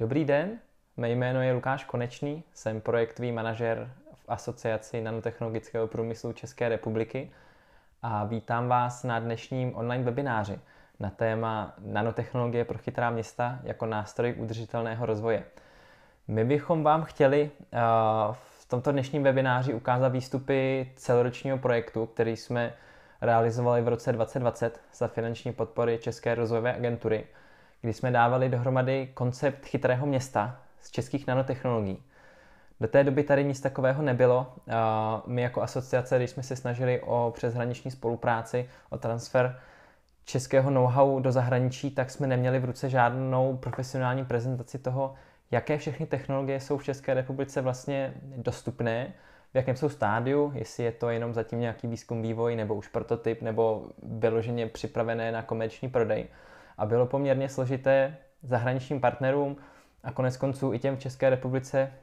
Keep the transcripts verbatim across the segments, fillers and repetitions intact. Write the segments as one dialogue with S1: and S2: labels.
S1: Dobrý den, mé jméno je Lukáš Konečný, jsem projektový manažer v Asociaci nanotechnologického průmyslu České republiky a vítám vás na dnešním online webináři na téma nanotechnologie pro chytrá města jako nástroj udržitelného rozvoje. My bychom vám chtěli uh, v tomto dnešním webináři ukázat výstupy celoročního projektu, který jsme realizovali v roce dvacet dvacet za finanční podpory České rozvojové agentury, kdy jsme dávali dohromady koncept chytrého města z českých nanotechnologií. Do té doby tady nic takového nebylo. My jako asociace, když jsme se snažili o přeshraniční spolupráci, o transfer českého know-how do zahraničí, tak jsme neměli v ruce žádnou profesionální prezentaci toho, jaké všechny technologie jsou v České republice vlastně dostupné, v jakém jsou stádiu, jestli je to jenom zatím nějaký výzkum, vývoj, nebo už prototyp, nebo vyloženě připravené na komerční prodej. A bylo poměrně složité zahraničním partnerům a konec konců i těm v České republice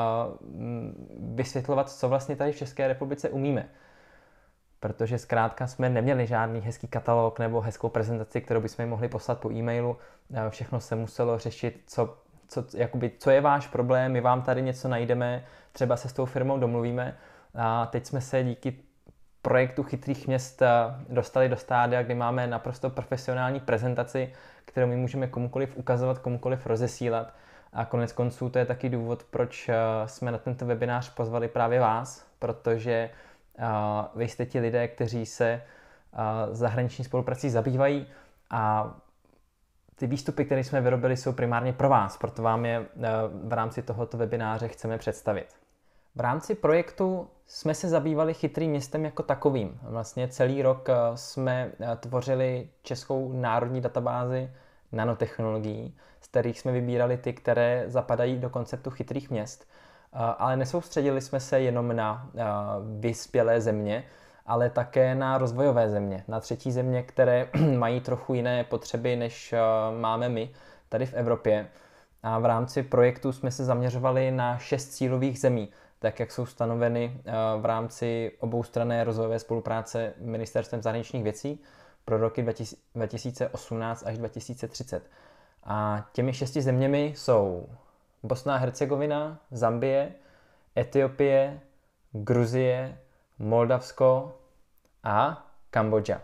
S1: vysvětlovat, co vlastně tady v České republice umíme. Protože zkrátka jsme neměli žádný hezký katalog nebo hezkou prezentaci, kterou bychom mohli poslat po e-mailu. Všechno se muselo řešit, co, co, jakoby, co je váš problém, my vám tady něco najdeme, třeba se s tou firmou domluvíme. A teď jsme se díky projektu chytrých měst dostali do stádia, kdy máme naprosto profesionální prezentaci, kterou my můžeme komukoliv ukazovat, komukoliv rozesílat. A konec konců to je taky důvod, proč jsme na tento webinář pozvali právě vás, protože vy jste ti lidé, kteří se zahraniční spoluprací zabývají a ty výstupy, které jsme vyrobili, jsou primárně pro vás, proto vám je v rámci tohoto webináře chceme představit. V rámci projektu jsme se zabývali chytrým městem jako takovým. Vlastně celý rok jsme tvořili českou národní databázi nanotechnologií, z kterých jsme vybírali ty, které zapadají do konceptu chytrých měst. Ale nesoustředili jsme se jenom na vyspělé země, ale také na rozvojové země, na třetí země, které mají trochu jiné potřeby, než máme my tady v Evropě. A v rámci projektu jsme se zaměřovali na šest cílových zemí, tak jak jsou stanoveny v rámci oboustranné rozvojové spolupráce Ministerstvem zahraničních věcí pro roky dva tisíce osmnáct až dva tisíce třicet. A těmi šesti zeměmi jsou Bosna a Hercegovina, Zambie, Etiopie, Gruzie, Moldavsko a Kambodža.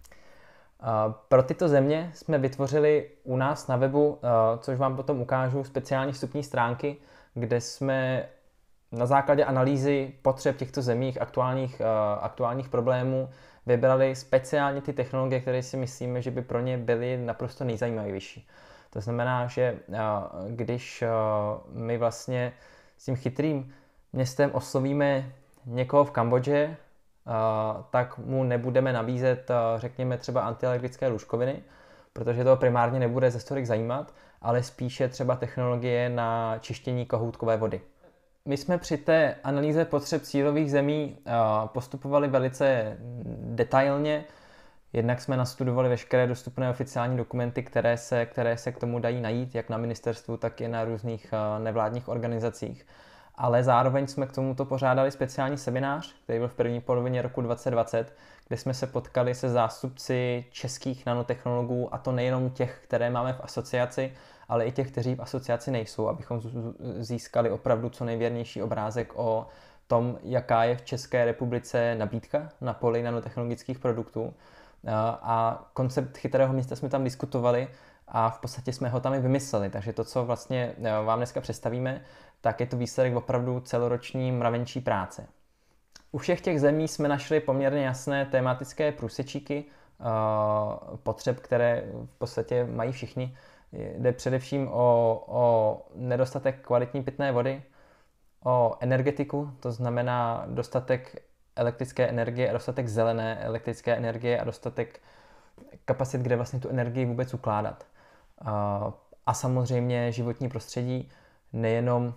S1: Pro tyto země jsme vytvořili u nás na webu, což vám potom ukážu, speciální vstupní stránky, kde jsme na základě analýzy potřeb těchto zemích, aktuálních, aktuálních problémů, vybrali speciálně ty technologie, které si myslíme, že by pro ně byly naprosto nejzajímavější. To znamená, že když my vlastně s tím chytrým městem oslovíme někoho v Kambodži, tak mu nebudeme nabízet, řekněme, třeba antialergické lůžkoviny, protože to primárně nebude ze stolik zajímat, ale spíše třeba technologie na čištění kohoutkové vody. My jsme při té analýze potřeb cílových zemí postupovali velice detailně. Jednak jsme nastudovali veškeré dostupné oficiální dokumenty, které se, které se k tomu dají najít, jak na ministerstvu, tak i na různých nevládních organizacích. Ale zároveň jsme k tomuto pořádali speciální seminář, který byl v první polovině roku dvacet dvacet, kde jsme se potkali se zástupci českých nanotechnologů, a to nejenom těch, které máme v asociaci, ale i těch, kteří v asociaci nejsou, abychom získali opravdu co nejvěrnější obrázek o tom, jaká je v České republice nabídka na poli nanotechnologických produktů. A koncept chytrého města jsme tam diskutovali a v podstatě jsme ho tam i vymysleli. Takže to, co vlastně vám dneska představíme, tak je to výsledek opravdu celoroční mravenčí práce. U všech těch zemí jsme našli poměrně jasné tematické průsečíky potřeb, které v podstatě mají všichni. Jde především o, o nedostatek kvalitní pitné vody, o energetiku, to znamená dostatek elektrické energie a dostatek zelené elektrické energie a dostatek kapacit, kde vlastně tu energii vůbec ukládat. A samozřejmě životní prostředí, nejenom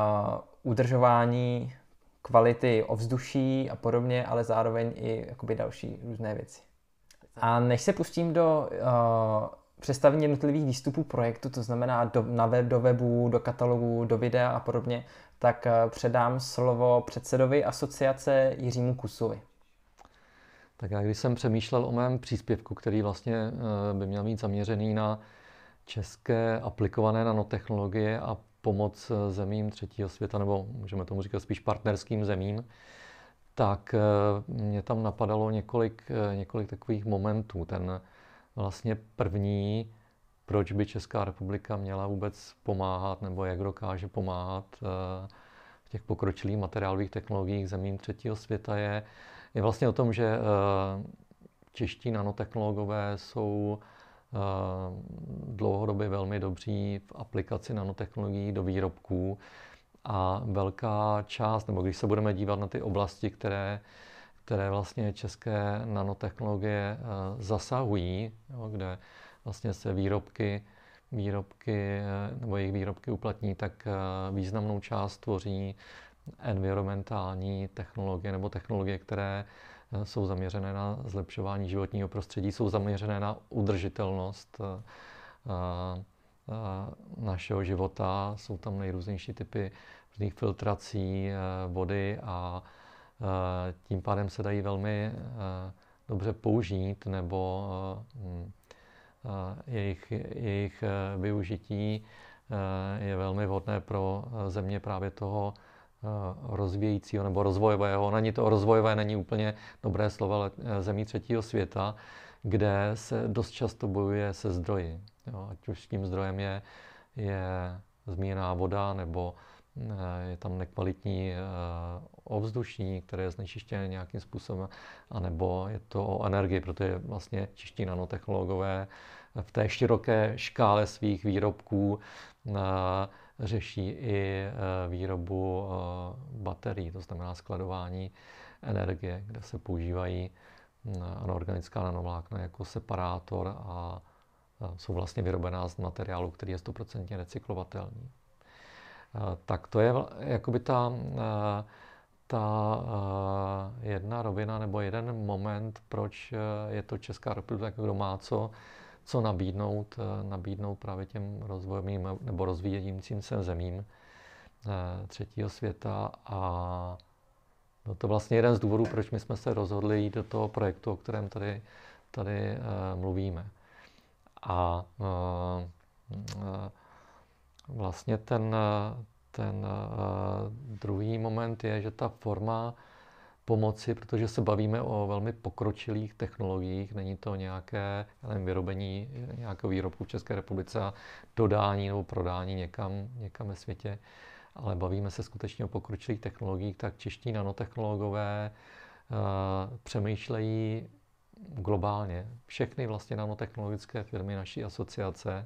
S1: udržování kvality ovzduší a podobně, ale zároveň i jakoby další různé věci. A než se pustím do uh, představení jednotlivých výstupů projektu, to znamená do, na web, do webu, do katalogu, do videa a podobně, tak uh, předám slovo předsedovi asociace Jiřímu Kusovi.
S2: Tak já když jsem přemýšlel o mém příspěvku, který vlastně uh, by měl mít zaměřený na české aplikované nanotechnologie a pomoc zemím třetího světa, nebo můžeme tomu říkat spíš partnerským zemím, tak mě tam napadalo několik, několik takových momentů. Ten vlastně první, proč by Česká republika měla vůbec pomáhat, nebo jak dokáže pomáhat v těch pokročilých materiálových technologiích zemím třetího světa, je, je vlastně o tom, že čeští nanotechnologové jsou dlouhodobě velmi dobří v aplikaci nanotechnologií do výrobků a velká část, nebo když se budeme dívat na ty oblasti, které, které vlastně české nanotechnologie zasahují, jo, kde vlastně se výrobky, výrobky nebo jejich výrobky uplatní, tak významnou část tvoří environmentální technologie nebo technologie, které jsou zaměřené na zlepšování životního prostředí, jsou zaměřené na udržitelnost našeho života. Jsou tam nejrůznější typy různých filtrací vody a tím pádem se dají velmi dobře použít, nebo jejich, jejich využití je velmi vhodné pro země právě toho rozvíjejícího nebo rozvojového. Není to rozvojové, není úplně dobré slovo, ale zemí třetího světa, kde se dost často bojuje se zdroji. Jo, ať už tím zdrojem je, je zmíněná voda, nebo je tam nekvalitní ovzduší, které je znečištěné nějakým způsobem, anebo je to o energii, protože vlastně čeští nanotechnologové v té široké škále svých výrobků řeší i výrobu baterií, to znamená skladování energie, kde se používají anorganická nanovlákna jako separátor a jsou vlastně vyrobená z materiálu, který je stoprocentně recyklovatelný. Tak to je jakoby ta, ta jedna rovina nebo jeden moment, proč je to Česká republika, kdo má co, co nabídnout, nabídnout právě těm rozvojovým nebo rozvíjejícím se zemím třetího světa. A byl to vlastně jeden z důvodů, proč my jsme se rozhodli jít do toho projektu, o kterém tady, tady mluvíme. A vlastně ten, ten druhý moment je, že ta forma pomoci, protože se bavíme o velmi pokročilých technologiích, není to nějaké nevím, vyrobení nějakého výrobku v České republice a dodání nebo prodání někam, někam ve světě, ale bavíme se skutečně o pokročilých technologiích, tak čeští nanotechnologové uh, přemýšlejí globálně. Všechny vlastně nanotechnologické firmy naší asociace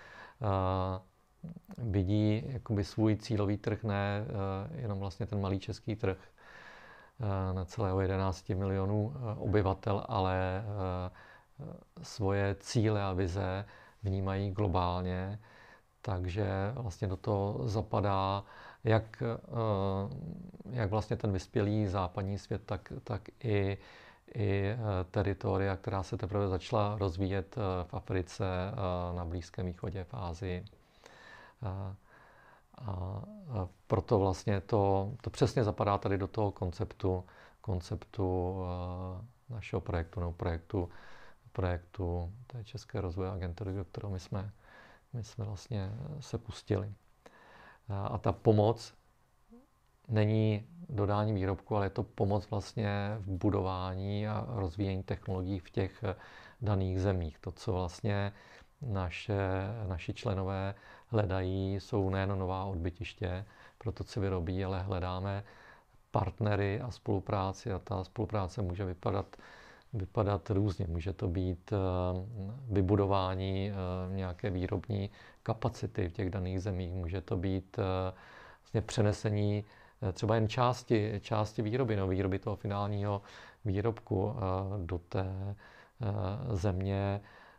S2: uh, vidí jakoby svůj cílový trh, ne uh, jenom vlastně ten malý český trh uh, na celého jedenáct milionů uh, obyvatel, ale uh, svoje cíle a vize vnímají globálně, takže vlastně do toho zapadá jak, uh, jak vlastně ten vyspělý západní svět, tak, tak i i teritoria, která se teprve začala rozvíjet v Africe, na Blízkém východě, v Asii. A, a proto vlastně to, to přesně zapadá tady do toho konceptu, konceptu našeho projektu, nebo projektu, projektu té České rozvojové agentury, do kterého my jsme, my jsme vlastně se pustili. A ta pomoc není dodání výrobku, ale je to pomoc vlastně v budování a rozvíjení technologií v těch daných zemích. To, co vlastně naše, naši členové hledají, jsou nejen nová odbytiště pro to, co vyrobí, ale hledáme partnery a spolupráci a ta spolupráce může vypadat, vypadat různě. Může to být vybudování nějaké výrobní kapacity v těch daných zemích, může to být vlastně přenesení třeba jen části, části výroby, no, výroby toho finálního výrobku do té země.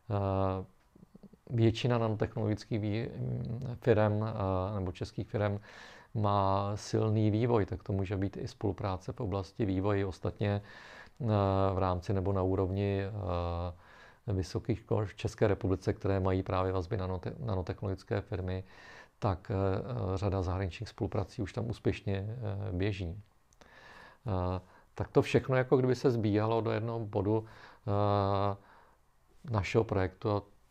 S2: Většina nanotechnologických firm nebo českých firm má silný vývoj, tak to může být i spolupráce v oblasti vývoje. Ostatně v rámci nebo na úrovni vysokých škol v České republice, které mají právě vazby na nanotechnologické firmy, tak řada zahraničních spoluprací už tam úspěšně běží. Tak to všechno jako kdyby se zbíhalo do jednoho bodu našeho projektu.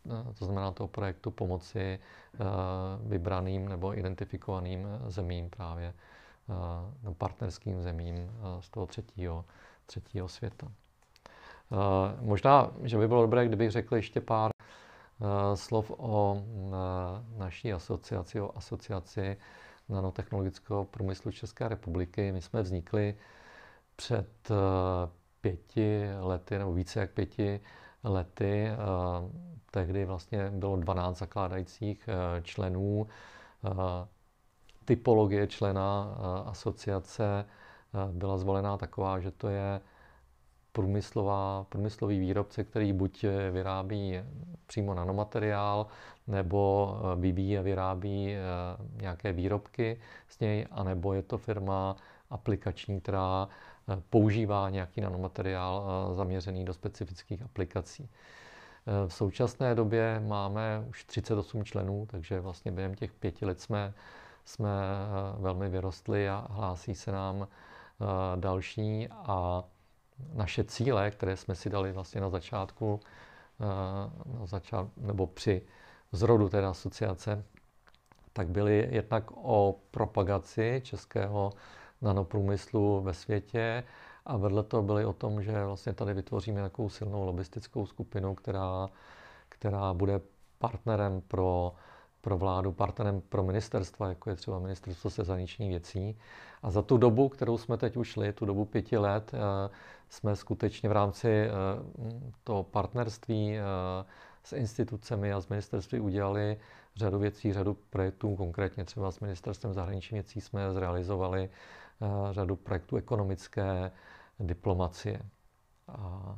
S2: to znamená toho projektu pomoci vybraným nebo identifikovaným zemím právě, no, partnerským zemím z toho třetího, třetího světa. Možná, že by bylo dobré, kdybych řekl ještě pár slov o naší asociaci, o asociaci nanotechnologického průmyslu České republiky. My jsme vznikli před pěti lety, nebo více jak pěti lety. Tehdy vlastně bylo dvanáct zakládajících členů. Typologie člena asociace byla zvolená taková, že to je průmyslová, průmyslový výrobce, který buď vyrábí přímo nanomateriál, nebo vyvíjí a vyrábí nějaké výrobky z něj, anebo je to firma aplikační, která používá nějaký nanomateriál zaměřený do specifických aplikací. V současné době máme už třicet osm členů, takže vlastně během těch pěti let jsme, jsme velmi vyrostli a hlásí se nám další. A naše cíle, které jsme si dali vlastně na začátku, na začát, nebo při zrodu té asociace, tak byly jednak o propagaci českého nanoprůmyslu ve světě a vedle toho byly o tom, že vlastně tady vytvoříme takovou silnou lobistickou skupinu, která, která bude partnerem pro, pro vládu, partnerem pro ministerstva, jako je třeba Ministerstvo zahraničních věcí. A za tu dobu, kterou jsme teď ušli, tu dobu pěti let, jsme skutečně v rámci toho partnerství s institucemi a s ministerství udělali řadu věcí, řadu projektů, konkrétně třeba s Ministerstvem zahraničních věcí jsme zrealizovali řadu projektů ekonomické diplomacie. A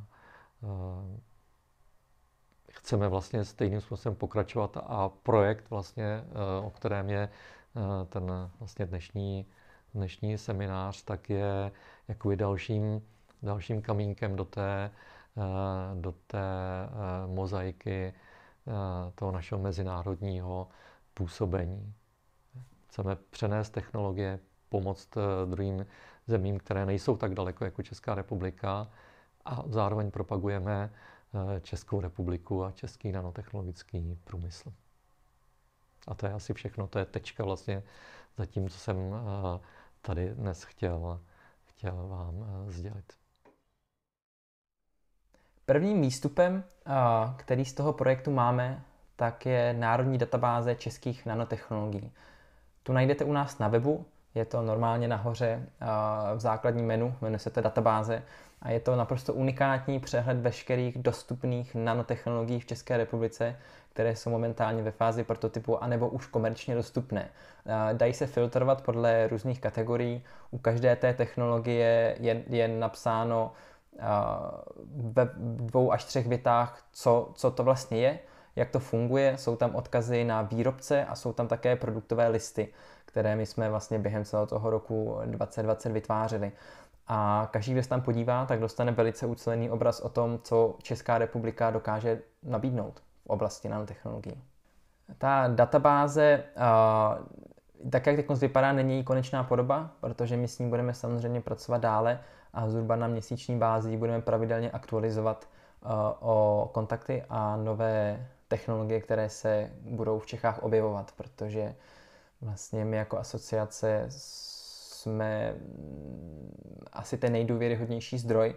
S2: chceme vlastně stejným způsobem pokračovat a projekt vlastně, o kterém je ten vlastně dnešní, dnešní seminář, tak je jakoby dalším, dalším kamínkem do té, do té mozaiky toho našeho mezinárodního působení. Chceme přenést technologie, pomoct druhým zemím, které nejsou tak daleko jako Česká republika, a zároveň propagujeme Českou republiku a český nanotechnologický průmysl. A to je asi všechno, to je tečka vlastně za tím, co jsem tady dnes chtěl, chtěl vám sdělit.
S1: Prvním výstupem, který z toho projektu máme, tak je Národní databáze českých nanotechnologií. Tu najdete u nás na webu, je to normálně nahoře v základním menu, jmenuje se to databáze a je to naprosto unikátní přehled veškerých dostupných nanotechnologií v České republice, které jsou momentálně ve fázi prototypu anebo už komerčně dostupné. Dají se filtrovat podle různých kategorií, u každé té technologie je, je napsáno ve dvou až třech větách, co, co to vlastně je, jak to funguje, jsou tam odkazy na výrobce a jsou tam také produktové listy, které my jsme vlastně během celého toho roku dvacet dvacet vytvářeli. A každý, kdo se tam podívá, tak dostane velice ucelený obraz o tom, co Česká republika dokáže nabídnout v oblasti nanotechnologií. Ta databáze, tak jak teď vypadá, není její konečná podoba, protože my s ní budeme samozřejmě pracovat dále a zhruba na měsíční bázi budeme pravidelně aktualizovat o kontakty a nové technologie, které se budou v Čechách objevovat, protože vlastně my jako asociace jsme asi ten nejdůvěryhodnější zdroj,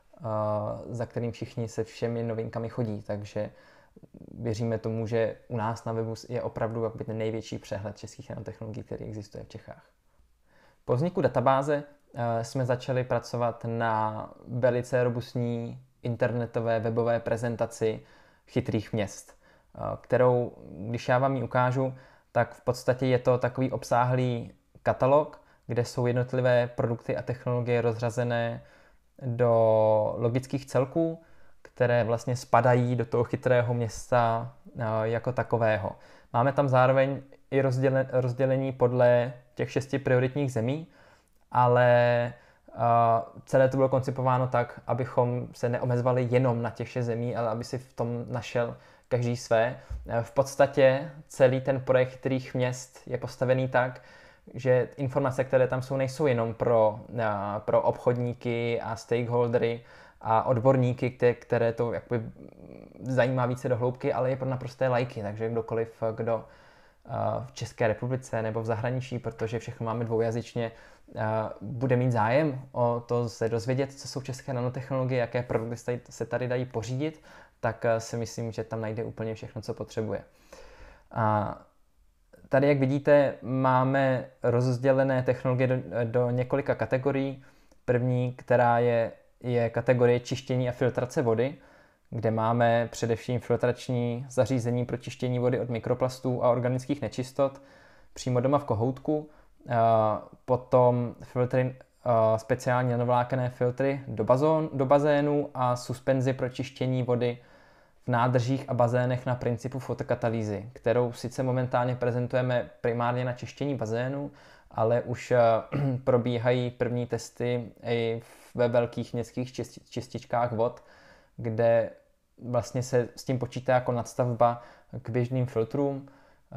S1: za kterým všichni se všemi novinkami chodí, takže věříme tomu, že u nás na webu je opravdu ten největší přehled českých nanotechnologií, který existuje v Čechách. Po vzniku databáze jsme začali pracovat na velice robustní internetové webové prezentaci chytrých měst, kterou, když já vám ji ukážu, tak v podstatě je to takový obsáhlý katalog, kde jsou jednotlivé produkty a technologie rozřazené do logických celků, které vlastně spadají do toho chytrého města jako takového. Máme tam zároveň i rozdělení podle těch šesti prioritních zemí, ale celé to bylo koncipováno tak, abychom se neomezovali jenom na těch šest zemí, ale aby si v tom našel každý své. V podstatě celý ten projekt chytrých měst je postavený tak, že informace, které tam jsou, nejsou jenom pro, pro obchodníky a stakeholdery, a odborníky, které, které to jakoby zajímá více do hloubky, ale je pro naprosté lajky, takže kdokoliv, kdo v České republice nebo v zahraničí, protože všechno máme dvoujazyčně, bude mít zájem o to se dozvědět, co jsou české nanotechnologie, jaké produkty se tady dají pořídit, tak si myslím, že tam najde úplně všechno, co potřebuje. A tady, jak vidíte, máme rozdělené technologie do, do několika kategorií. První, která je, je kategorie čištění a filtrace vody, kde máme především filtrační zařízení pro čištění vody od mikroplastů a organických nečistot přímo doma v kohoutku. Potom filtry, speciální nanovlákené filtry do, bazón, do bazénu a suspenzi pro čištění vody v nádržích a bazénech na principu fotokatalýzy, kterou sice momentálně prezentujeme primárně na čištění bazénu, ale už probíhají první testy i ve velkých městských čističkách vod, kde vlastně se s tím počítá jako nadstavba k běžným filtrům,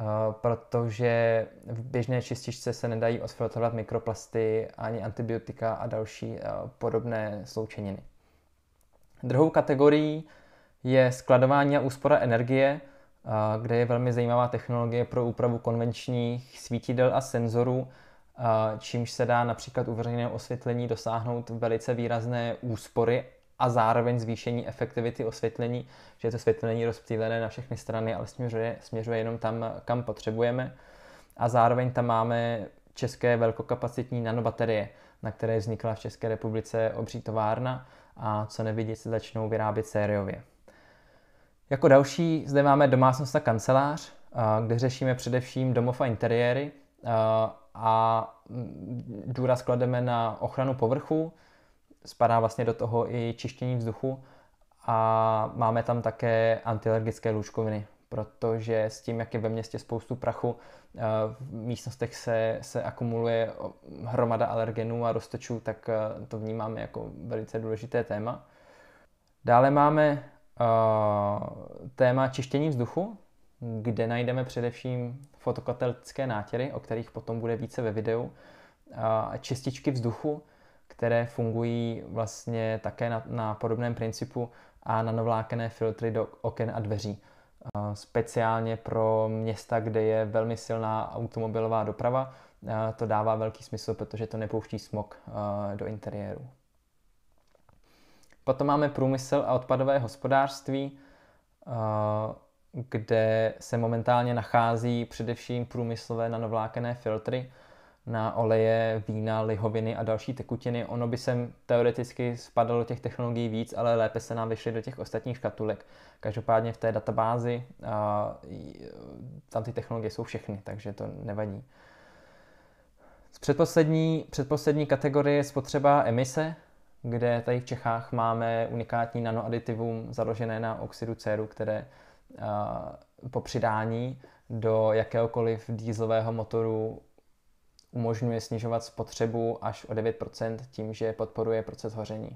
S1: protože v běžné čističce se nedají odfiltrovat mikroplasty ani antibiotika a další podobné sloučeniny. Druhou kategorií je skladování a úspora energie, kde je velmi zajímavá technologie pro úpravu konvenčních svítidel a senzorů, čímž se dá například u veřejného osvětlení dosáhnout velice výrazné úspory a zároveň zvýšení efektivity osvětlení, že to světlo není rozptýlené na všechny strany, ale směřuje, směřuje jenom tam, kam potřebujeme. A zároveň tam máme české velkokapacitní nanobaterie, na které vznikla v České republice obří továrna a co nevidět se začnou vyrábět sériově. Jako další zde máme domácnost a kancelář, kde řešíme především domov a interiéry a důraz klademe na ochranu povrchu, spadá vlastně do toho i čištění vzduchu a máme tam také antialergické lůžkoviny, protože s tím, jak je ve městě spoustu prachu, v místnostech se, se akumuluje hromada alergenů a roztočů, tak to vnímáme jako velice důležité téma. Dále máme téma čištění vzduchu, kde najdeme především fotokatalytické nátěry, o kterých potom bude více ve videu, a čističky vzduchu, které fungují vlastně také na, na podobném principu a nanovlákené filtry do oken a dveří. Speciálně pro města, kde je velmi silná automobilová doprava, to dává velký smysl, protože to nepouští smog do interiéru. Potom máme průmysl a odpadové hospodářství, kde se momentálně nachází především průmyslové nanovlákené filtry na oleje, vína, lihoviny a další tekutiny. Ono by sem teoreticky spadalo těch technologií víc, ale lépe se nám vyšly do těch ostatních škatulek. Každopádně v té databázi tam ty technologie jsou všechny, takže to nevadí. Předposlední, předposlední kategorie je spotřeba emise, kde tady v Čechách máme unikátní nanoaditivum založené na oxidu céru, které po přidání do jakéhokoliv dieselového motoru umožňuje snižovat spotřebu až o devět procent tím, že podporuje proces hoření.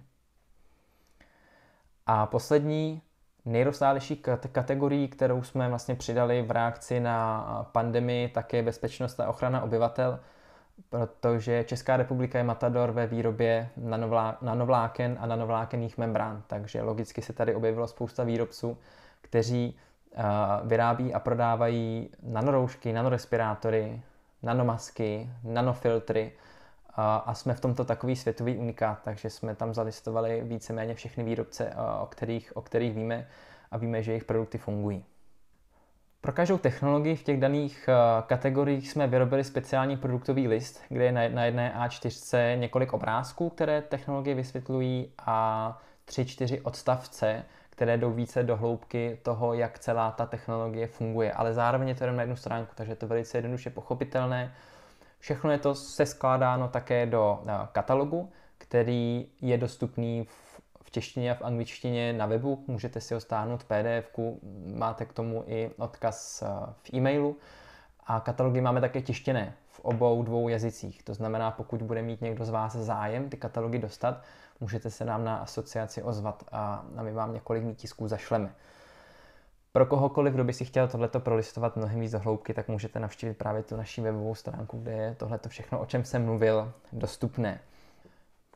S1: A poslední, nejrozsáhlejší kategorii, kterou jsme vlastně přidali v reakci na pandemii, tak je bezpečnost a ochrana obyvatel, protože Česká republika je matador ve výrobě nanovlá, nanovláken a nanovlákenných membrán, takže logicky se tady objevilo spousta výrobců, kteří uh, vyrábí a prodávají nanoroušky, nanorespirátory, nanomasky, nanofiltry a, a jsme v tomto takový světový unikát, takže jsme tam zalistovali víceméně všechny výrobce, o kterých, o kterých víme a víme, že jejich produkty fungují. Pro každou technologii v těch daných kategoriích jsme vyrobili speciální produktový list, kde je na jedné á čtyři několik obrázků, které technologie vysvětlují a tři čtyři odstavce, které jdou více do hloubky toho, jak celá ta technologie funguje. Ale zároveň je to jenom na jednu stránku, takže je to velice jednoduše pochopitelné. Všechno je to seskládáno také do katalogu, který je dostupný v, v češtině a v angličtině na webu. Můžete si ho stáhnout v pé dé efku, máte k tomu i odkaz v e-mailu. A katalogy máme také tištěné v obou dvou jazycích. To znamená, pokud bude mít někdo z vás zájem ty katalogy dostat, můžete se nám na asociaci ozvat a my vám několik mých tisků zašleme. Pro kohokoliv, kdo by si chtěl tohleto prolistovat mnohem víc do hloubky, tak můžete navštívit právě tu naši webovou stránku, kde je tohleto všechno, o čem jsem mluvil, dostupné.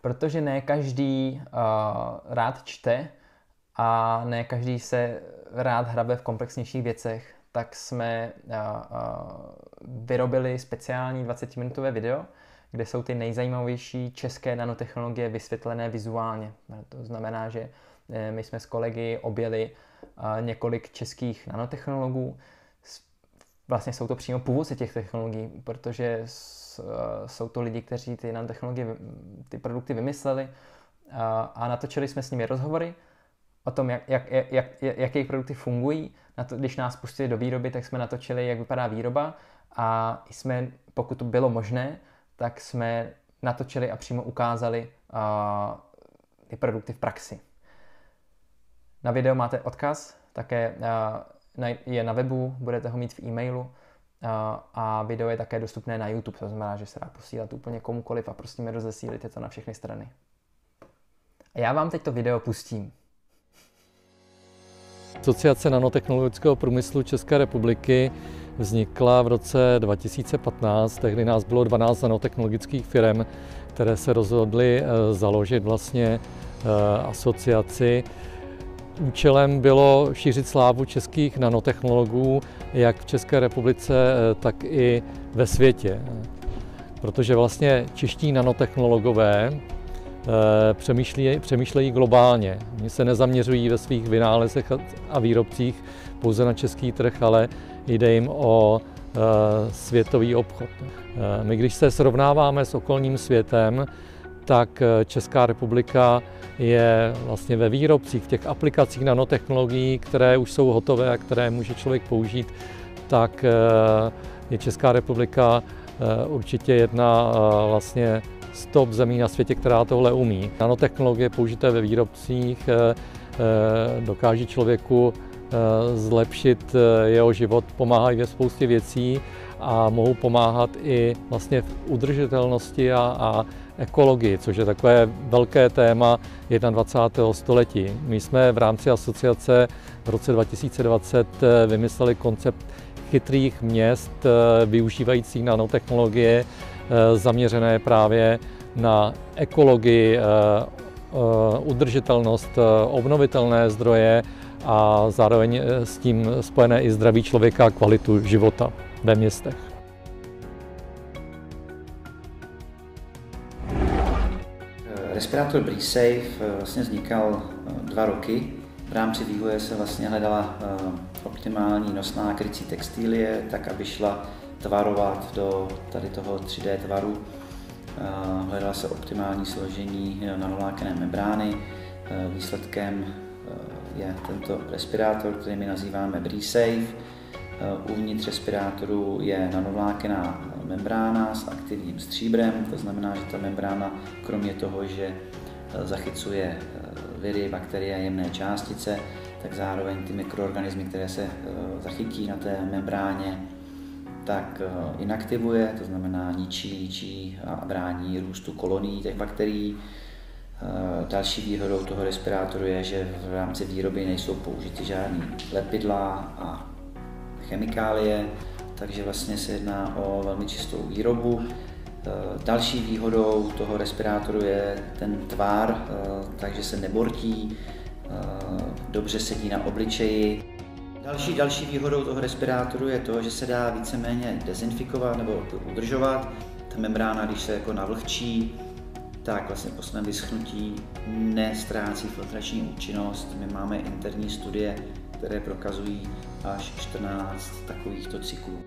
S1: Protože ne každý uh, rád čte a ne každý se rád hrabe v komplexnějších věcech, tak jsme uh, uh, vyrobili speciální dvacetiminutové video, kde jsou ty nejzajímavější české nanotechnologie vysvětlené vizuálně. To znamená, že my jsme s kolegy objeli několik českých nanotechnologů. Vlastně jsou to přímo původci těch technologií, protože jsou to lidi, kteří ty nanotechnologie, ty produkty vymysleli, a natočili jsme s nimi rozhovory o tom, jak, jak, jak, jak, jak jejich produkty fungují. Na to, když nás pustili do výroby, tak jsme natočili, jak vypadá výroba, a jsme, pokud to bylo možné, tak jsme natočili a přímo ukázali uh, ty produkty v praxi. Na video máte odkaz, také uh, je na webu, budete ho mít v e-mailu, uh, a video je také dostupné na YouTube, to znamená, že se dá posílat úplně komukoliv a prosím, rozesílit to na všechny strany. A já vám teď to video pustím.
S2: Asociace nanotechnologického průmyslu České republiky vznikla v roce dva tisíce patnáct, tehdy nás bylo dvanáct nanotechnologických firm, které se rozhodly založit vlastně asociaci. Účelem bylo šířit slávu českých nanotechnologů jak v České republice, tak i ve světě. Protože vlastně čeští nanotechnologové přemýšlejí, přemýšlejí globálně. Oni se nezaměřují ve svých vynálezech a výrobcích pouze na český trh, ale jde jim o světový obchod. My, když se srovnáváme s okolním světem, tak Česká republika je vlastně ve výrobcích, v těch aplikacích nanotechnologií, které už jsou hotové a které může člověk použít, tak je Česká republika určitě jedna vlastně z top zemí na světě, která tohle umí. Nanotechnologie použité ve výrobcích dokáží člověku zlepšit jeho život, pomáhají ve spoustě věcí a mohou pomáhat i vlastně v udržitelnosti a, a ekologii, což je takové velké téma dvacátého prvního století. My jsme v rámci asociace v roce dva tisíce dvacet vymysleli koncept chytrých měst využívajících nanotechnologie zaměřené právě na ekologii, udržitelnost, obnovitelné zdroje a zároveň s tím spojené i zdraví člověka a kvalitu života ve městech.
S3: Respirátor BreezeSafe vlastně vznikal dva roky. V rámci vývoje se vlastně hledala optimální nosná krycí textilie, tak aby šla tvarovat do tady toho tři dé tvaru. Hledala se optimální složení nanovlákenné membrány. Výsledkem je tento respirátor, který my nazýváme BreezeSafe. Uvnitř respirátoru je nanovlákenná membrána s aktivním stříbrem, to znamená, že ta membrána kromě toho, že zachycuje viry, bakterie a jemné částice, tak zároveň ty mikroorganismy, které se zachytí na té membráně, tak inaktivuje, to znamená ničí, ničí a brání růstu kolonií těch bakterií. Další výhodou toho respirátoru je, že v rámci výroby nejsou použity žádný lepidla a chemikálie, takže vlastně se jedná o velmi čistou výrobu. Další výhodou toho respirátoru je ten tvar, takže se nebortí, dobře sedí na obličeji. Další, další výhodou toho respirátoru je to, že se dá víceméně dezinfikovat nebo udržovat. Ta membrána, když se jako navlhčí, tak vlastně po svém vyschnutí nestrácí filtrační účinnost. My máme interní studie, které prokazují až čtrnáct takovýchto cyklů.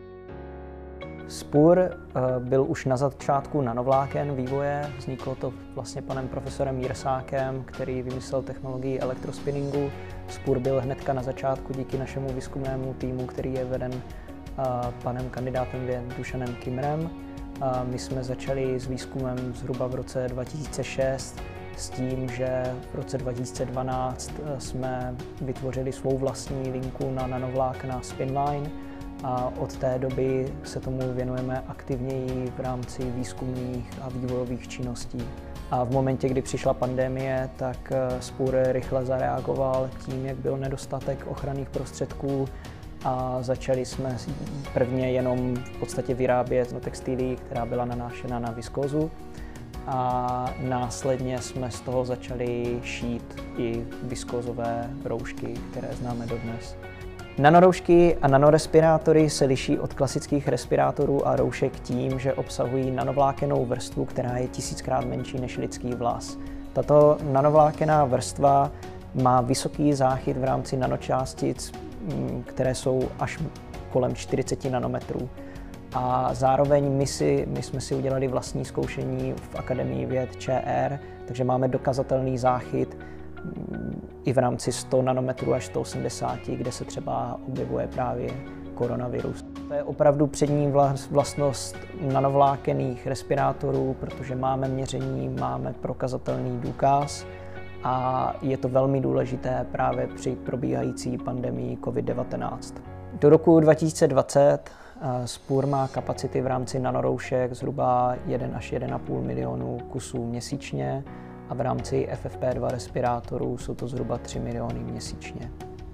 S4: Spur byl už na začátku nanovláken vývoje, vzniklo to vlastně panem profesorem Jirsákem, který vymyslel technologii elektrospinningu. Spur byl hnedka na začátku díky našemu výzkumnému týmu, který je veden panem kandidátem věd Dušanem Kimrem. My jsme začali s výzkumem zhruba v roce dva tisíce šest s tím, že v roce dva tisíce dvanáct jsme vytvořili svou vlastní linku na nanovlákna Spinline a od té doby se tomu věnujeme aktivněji v rámci výzkumných a vývojových činností. A v momentě, kdy přišla pandemie, tak Spur rychle zareagoval tím, jak byl nedostatek ochranných prostředků a začali jsme prvně jenom v podstatě vyrábět textilii, která byla nanášena na viskózu. a následně jsme z toho začali šít i viskózové roušky, které známe dodnes. Nanoroušky a nanorespirátory se liší od klasických respirátorů a roušek tím, že obsahují nanovlákennou vrstvu, která je tisíckrát menší než lidský vlas. Tato nanovlákenná vrstva má vysoký záchyt v rámci nanočástic, které jsou až kolem čtyřicet nanometrů. A zároveň my, si, my jsme si udělali vlastní zkoušení v Akademii věd ČR, takže máme dokazatelný záchyt i v rámci sto nanometrů až sto osmdesát, kde se třeba objevuje právě koronavirus. To je opravdu přední vlastnost nanovlákenných respirátorů, protože máme měření, máme prokazatelný důkaz a je to velmi důležité právě při probíhající pandemii COVID devatenáct. Do roku dva tisíce dvacet SPUR má kapacity v rámci nanoroušek zhruba jeden až jeden a půl milionu kusů měsíčně a v rámci F F P dva respirátorů jsou to zhruba tři miliony měsíčně.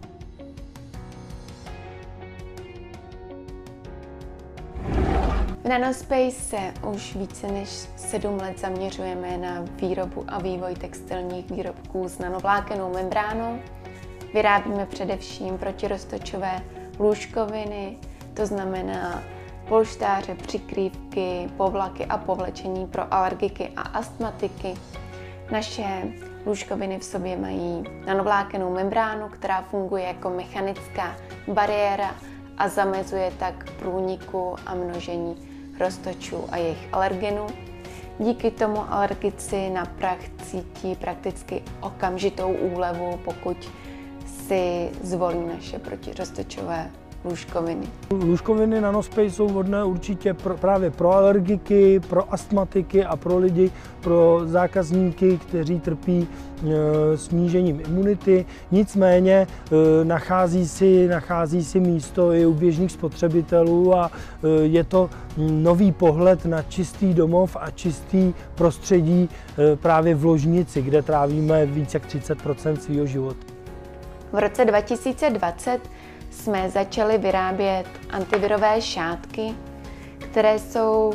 S5: V Nanospace se už více než sedm let zaměřujeme na výrobu a vývoj textilních výrobků s nanovlákennou membránou. Vyrábíme především protiroztočové lůžkoviny, to znamená polštáře, přikrývky, povlaky a povlečení pro alergiky a astmatiky. Naše lůžkoviny v sobě mají nanovlákennou membránu, která funguje jako mechanická bariéra a zamezuje tak průniku a množení roztočů a jejich alergenů. Díky tomu alergici na prach cítí prakticky okamžitou úlevu, pokud si zvolí naše protiroztočové lůžkoviny.
S6: Lůžkoviny Nanospace jsou vhodné určitě pro, právě pro alergiky, pro astmatiky a pro lidi, pro zákazníky, kteří trpí e, snížením imunity. Nicméně e, nachází, si, nachází si místo i u běžných spotřebitelů a e, je to nový pohled na čistý domov a čistý prostředí e, právě v ložnici, kde trávíme více jak třicet procent svého života.
S5: V roce dva tisíce dvacet jsme začali vyrábět antivirové šátky, které jsou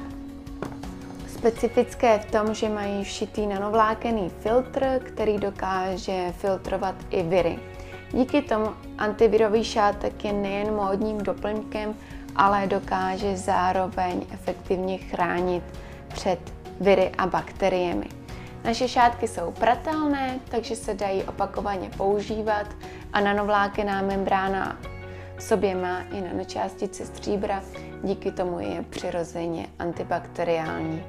S5: specifické v tom, že mají všitý nanovlákenný filtr, který dokáže filtrovat i viry. Díky tomu antivirový šátek je nejen módním doplňkem, ale dokáže zároveň efektivně chránit před viry a bakteriemi. Naše šátky jsou pratelné, takže se dají opakovaně používat a nanovlákenná membrána v sobě má i nanočástice stříbra, díky tomu je přirozeně antibakteriální.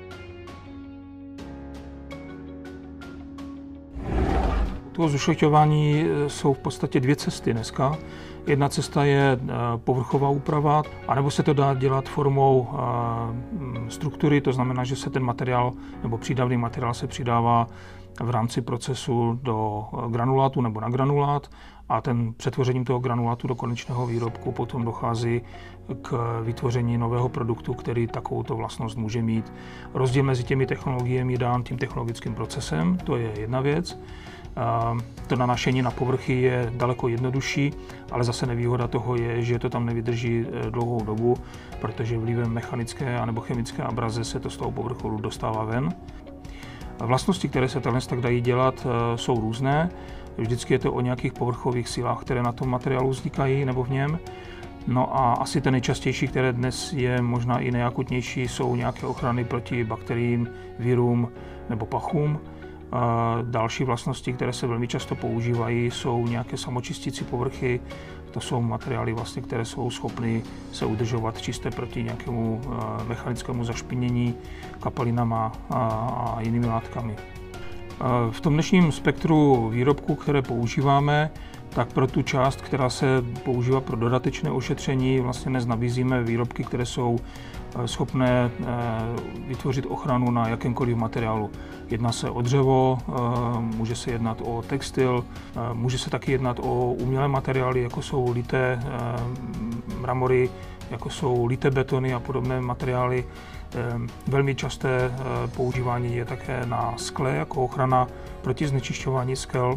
S7: toho zušlechťování jsou v podstatě dvě cesty dneska. Jedna cesta je povrchová úprava, anebo se to dá dělat formou struktury, to znamená, že se ten materiál nebo přídavný materiál se přidává v rámci procesu do granulátu nebo na granulát a ten přetvořením toho granulátu do konečného výrobku potom dochází k vytvoření nového produktu, který takovouto vlastnost může mít. Rozdíl mezi těmi technologiemi je dán tím technologickým procesem, to je jedna věc. To nanášení na povrchy je daleko jednodušší, ale zase nevýhoda toho je, že to tam nevydrží dlouhou dobu, protože vlivem mechanické a nebo chemické abraze se to z toho povrchu dostává ven. Vlastnosti, které se takhle tak dají dělat, jsou různé. Vždycky je to o nějakých povrchových silách, které na tom materiálu vznikají nebo v něm. No a asi ten nejčastější, které dnes je možná i nejakutnější, jsou nějaké ochrany proti bakteriím, virům nebo pachům. Další vlastnosti, které se velmi často používají, jsou nějaké samočistící povrchy. To jsou materiály, vlastně, které jsou schopny se udržovat čisté proti nějakému mechanickému zašpinění kapelinama a jinými látkami. V tom dnešním spektru výrobků, které používáme, tak pro tu část, která se používá pro dodatečné ošetření, vlastně dnes nabízíme výrobky, které jsou schopné vytvořit ochranu na jakémkoliv materiálu. Jedná se o dřevo, může se jednat o textil, může se taky jednat o umělé materiály, jako jsou lité mramory, jako jsou lité betony a podobné materiály. Velmi časté používání je také na skle jako ochrana proti znečišťování skel.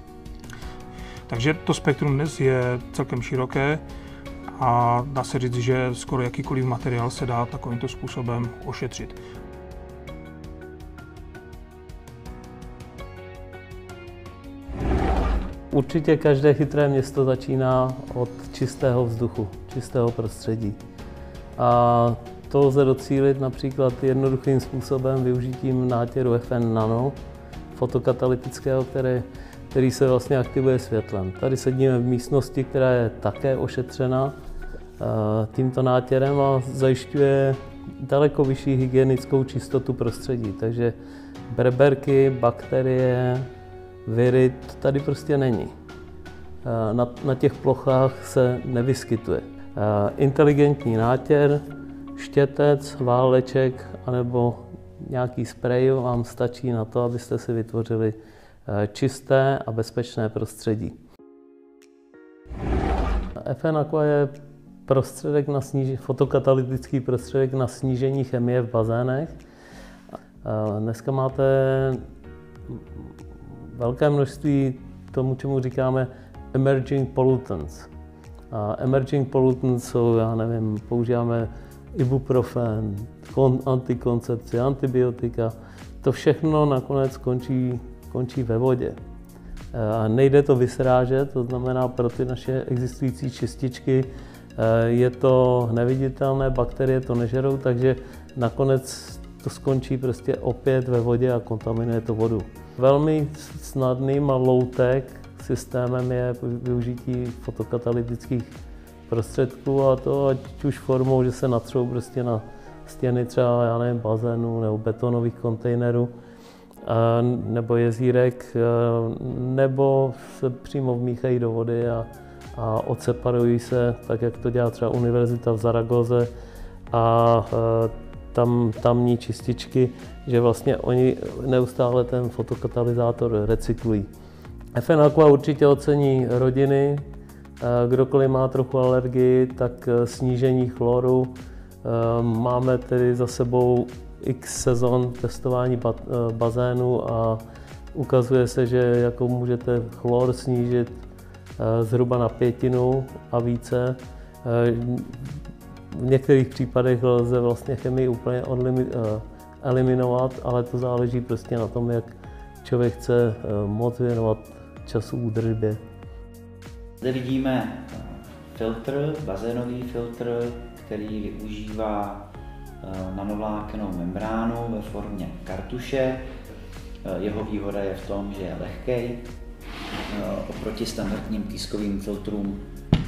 S7: Takže to spektrum dnes je celkem široké a dá se říct, že skoro jakýkoliv materiál se dá takovýmto způsobem ošetřit.
S8: určitě každé chytré město začíná od čistého vzduchu, čistého prostředí. A to lze docílit například jednoduchým způsobem využitím nátěru F N Nano, fotokatalytického, který, který se vlastně aktivuje světlem. Tady sedíme v místnosti, která je také ošetřena tímto nátěrem a zajišťuje daleko vyšší hygienickou čistotu prostředí. Takže breberky, bakterie, viry, to tady prostě není. Na, na těch plochách se nevyskytuje. Inteligentní nátěr, štětec, váleček anebo nějaký sprej vám stačí na to, abyste si vytvořili čisté a bezpečné prostředí. F N Aqua je prostředek na snížení, fotokatalytický prostředek na snížení chemie v bazénech. Dneska máte velké množství tomu, čemu říkáme emerging pollutants. A emerging pollutants jsou, já nevím, používáme ibuprofen, antikoncepci, antibiotika. To všechno nakonec končí, končí ve vodě. A nejde to vysrážet, to znamená pro ty naše existující čističky je to neviditelné, bakterie to nežerou, takže nakonec to skončí prostě opět ve vodě a kontaminuje to vodu. Velmi snadným a low-tech systémem je využití fotokatalytických prostředků, a to ať už formou, že se natřou prostě na stěny třeba, já nevím, bazénu nebo betonových kontejnerů nebo jezírek, nebo se přímo vmíchají do vody a, a odseparují se, tak jak to dělá třeba univerzita v Zaragoze a tam tamní čističky, že vlastně oni neustále ten fotokatalyzátor recyklují. F N Aqua určitě ocení rodiny, kdokoliv má trochu alergii, tak snížení chloru. Máme tedy za sebou x sezon testování bazénu a ukazuje se, že jako můžete chlor snížit zhruba na pětinu a více. V některých případech lze vlastně chemii úplně eliminovat, ale to záleží prostě na tom, jak člověk chce moc věnovat času údržbě.
S3: Zde vidíme filtr, bazénový filtr, který využívá nanovlákenou membránu ve formě kartuše. Jeho výhoda je v tom, že je lehkej. Oproti standardním pískovým filtrům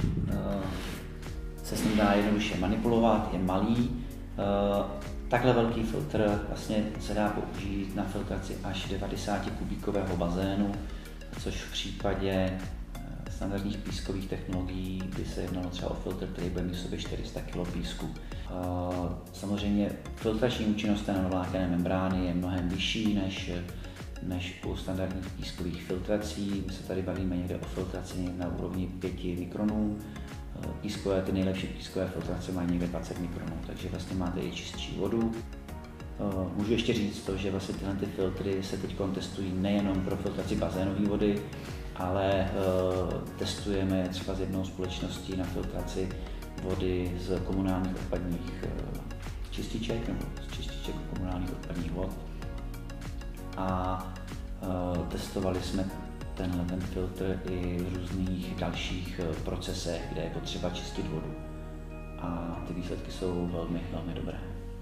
S3: se s ním dá jednoduše manipulovat, je malý. Takhle velký filtr vlastně se dá použít na filtraci až devadesát kubíkového bazénu, což v případě standardních pískových technologií by se jednalo třeba o filtr, který bude mít v sobě čtyři sta kilogramů písku. Samozřejmě filtrační účinnost té nanovlákené membrány je mnohem vyšší než, než u standardních pískových filtrací. My se tady bavíme někde o filtraci na úrovni pěti mikronů. Pískové, ty nejlepší pískové filtrace mají někde dvacet mikronů, takže vlastně máte i čistší vodu. Můžu ještě říct to, že vlastně tyhle ty filtry se teď testují nejenom pro filtraci bazénové vody, ale testujeme třeba s jednou společností na filtraci vody z komunálních odpadních čističek nebo z čističek komunálních odpadních vod. A testovali jsme tenhle ten filtr i v různých dalších procesech, kde je potřeba čistit vodu. A ty výsledky jsou velmi, velmi dobré.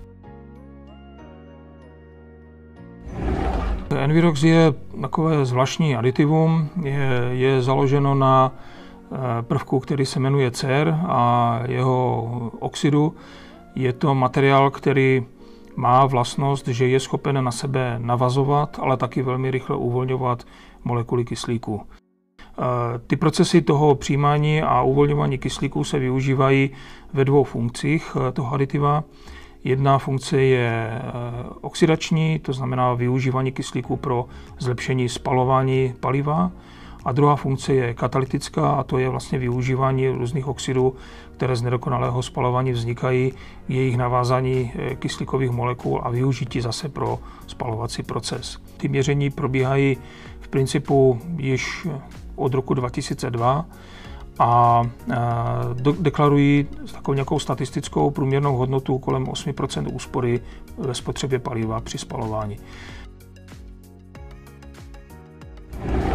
S7: Envirox je takové zvláštní aditivum, je, je založeno na prvku, který se jmenuje cér a jeho oxidu. Je to materiál, který má vlastnost, že je schopen na sebe navazovat, ale taky velmi rychle uvolňovat molekuly kyslíku. Ty procesy toho přijímání a uvolňování kyslíku se využívají ve dvou funkcích toho aditiva. Jedna funkce je oxidační, to znamená využívání kyslíku pro zlepšení spalování paliva. A druhá funkce je katalytická, a to je vlastně využívání různých oxidů, které z nedokonalého spalování vznikají, jejich navázání kyslíkových molekul a využití zase pro spalovací proces. Ty měření probíhají v principu již od roku dva tisíce dva a deklarují takovou nějakou statistickou průměrnou hodnotu kolem osm procent úspory ve spotřebě paliva při spalování.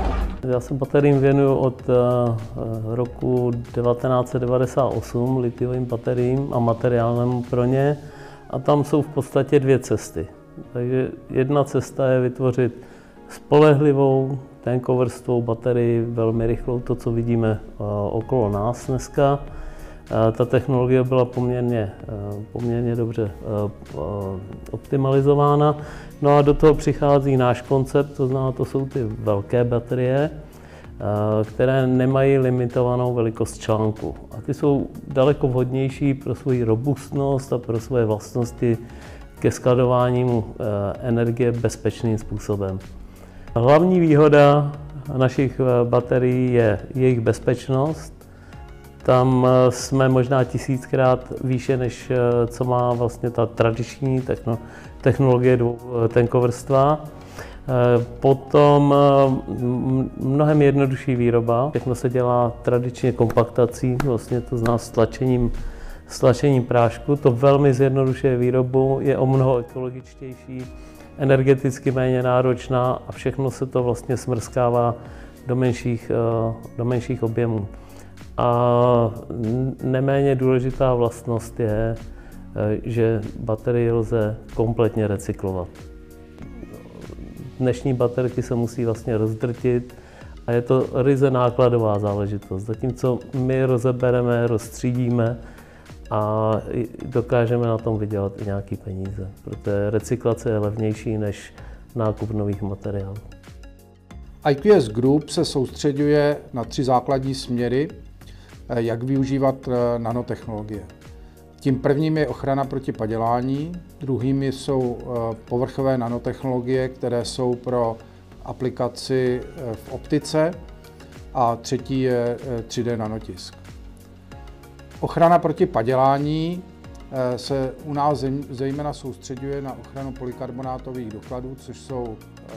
S8: já se bateriím věnuju od roku devatenáct set devadesát osm, litiovým bateriím a materiálem pro ně. A tam jsou v podstatě dvě cesty. Takže jedna cesta je vytvořit spolehlivou tenkovrstvou baterii, velmi rychlou, to, co vidíme okolo nás dneska. Ta technologie byla poměrně, poměrně dobře optimalizována. No a do toho přichází náš koncept, to znamená, to jsou ty velké baterie, které nemají limitovanou velikost článku. A ty jsou daleko vhodnější pro svoji robustnost a pro svoje vlastnosti ke skladování energie bezpečným způsobem. Hlavní výhoda našich baterií je jejich bezpečnost. Tam jsme možná tisíckrát výše, než co má vlastně ta tradiční technologie tenkovrstva. Potom mnohem jednodušší výroba. Všechno se dělá tradičně kompaktací, vlastně to znamená stlačením, stlačením prášku. To velmi zjednodušuje výrobu, je o mnoho ekologičtější, energeticky méně náročná a všechno se to vlastně smrskává do menších, do menších objemů. A neméně důležitá vlastnost je, že baterii lze kompletně recyklovat. Dnešní baterky se musí vlastně rozdrtit a je to ryze nákladová záležitost. Zatímco my rozebereme, rozstřídíme a dokážeme na tom vydělat i nějaký peníze, protože recyklace je levnější než nákup nových materiálů.
S9: I Q S Group se soustředuje na tři základní směry, jak využívat nanotechnologie. Tím prvním je ochrana proti padělání, druhým jsou povrchové nanotechnologie, které jsou pro aplikaci v optice a třetí je tři dé nanotisk. Ochrana proti padělání se u nás zejména soustředuje na ochranu polykarbonátových dokladů, což jsou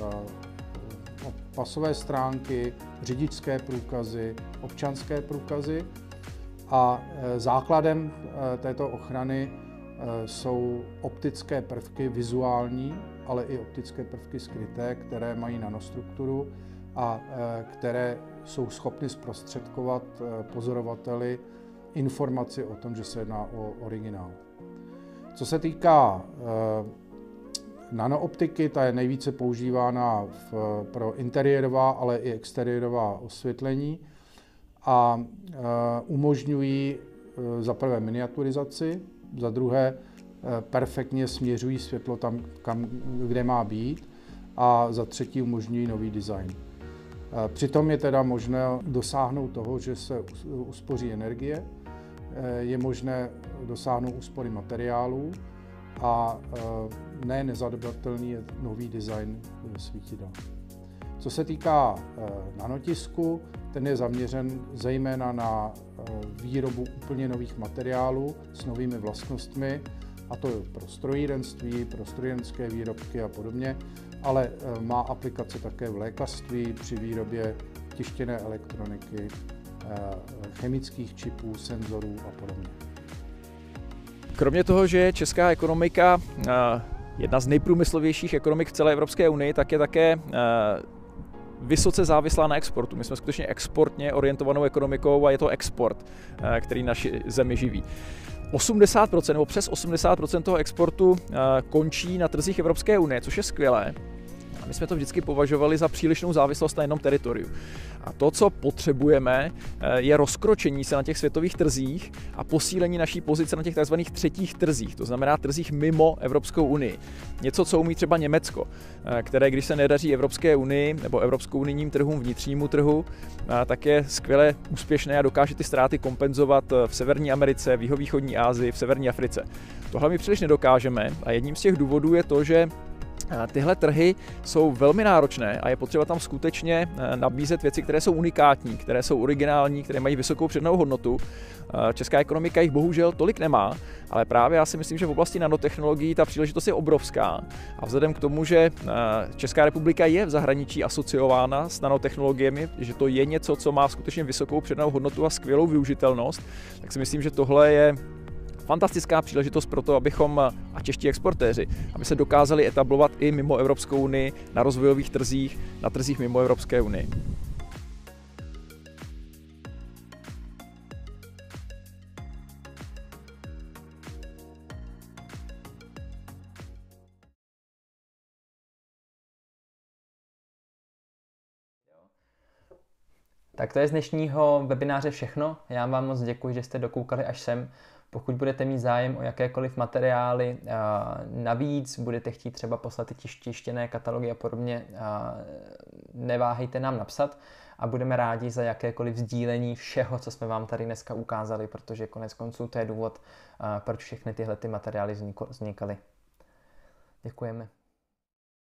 S9: pasové stránky, řidičské průkazy, občanské průkazy. A základem této ochrany jsou optické prvky vizuální, ale i optické prvky skryté, které mají nanostrukturu a které jsou schopny zprostředkovat pozorovateli informaci o tom, že se jedná o originál. Co se týká nanooptiky, ta je nejvíce používána v, pro interiérová, ale i exteriérová osvětlení a e, umožňují e, za prvé miniaturizaci, za druhé e, perfektně směřují světlo tam, kam, kde má být a za třetí umožňují nový design. E, přitom je teda možné dosáhnout toho, že se uspoří energie, e, je možné dosáhnout úspory materiálů a e, ne nezadobatelný je nový design svítidel. Co se týká e, nanotisku, ten je zaměřen zejména na e, výrobu úplně nových materiálů s novými vlastnostmi, a to pro strojírenství, pro strojírenské výrobky a podobně, ale e, má aplikace také v lékařství při výrobě tištěné elektroniky, e, chemických čipů, senzorů a podobně.
S10: Kromě toho, že je česká ekonomika jedna z nejprůmyslovějších ekonomik v celé Evropské unii, tak je také vysoce závislá na exportu. My jsme skutečně exportně orientovanou ekonomikou a je to export, který naši zemi živí. osmdesát procent nebo přes osmdesát procent toho exportu končí na trzích Evropské unie, což je skvělé. A my jsme to vždycky považovali za přílišnou závislost na jednom teritoriu. A to, co potřebujeme, je rozkročení se na těch světových trzích a posílení naší pozice na těch tzv. Třetích trzích, to znamená trzích mimo Evropskou unii. Něco, co umí třeba Německo, které, když se nedaří Evropské unii nebo Evropskou unijním trhům, vnitřnímu trhu, tak je skvěle úspěšné a dokáže ty ztráty kompenzovat v Severní Americe, v jihovýchodní Asii, v Severní Africe. Tohle my příliš nedokážeme a jedním z těch důvodů je to, že tyhle trhy jsou velmi náročné a je potřeba tam skutečně nabízet věci, které jsou unikátní, které jsou originální, které mají vysokou přidanou hodnotu. Česká ekonomika jich bohužel tolik nemá, ale právě já si myslím, že v oblasti nanotechnologií ta příležitost je obrovská. A vzhledem k tomu, že Česká republika je v zahraničí asociována s nanotechnologiemi, že to je něco, co má skutečně vysokou přidanou hodnotu a skvělou využitelnost, tak si myslím, že tohle je fantastická příležitost pro to, abychom a čeští exportéři, aby se dokázali etablovat i mimo Evropskou unii, na rozvojových trzích, na trzích mimo Evropské unii.
S1: Tak to je z dnešního webináře všechno. Já vám moc děkuji, že jste dokoukali až sem. Pokud budete mít zájem o jakékoliv materiály navíc, budete chtít třeba poslat ty tištěné katalogy a podobně, neváhejte nám napsat a budeme rádi za jakékoliv sdílení všeho, co jsme vám tady dneska ukázali, protože konec konců to je důvod, proč všechny tyhle ty materiály vznikaly. Děkujeme.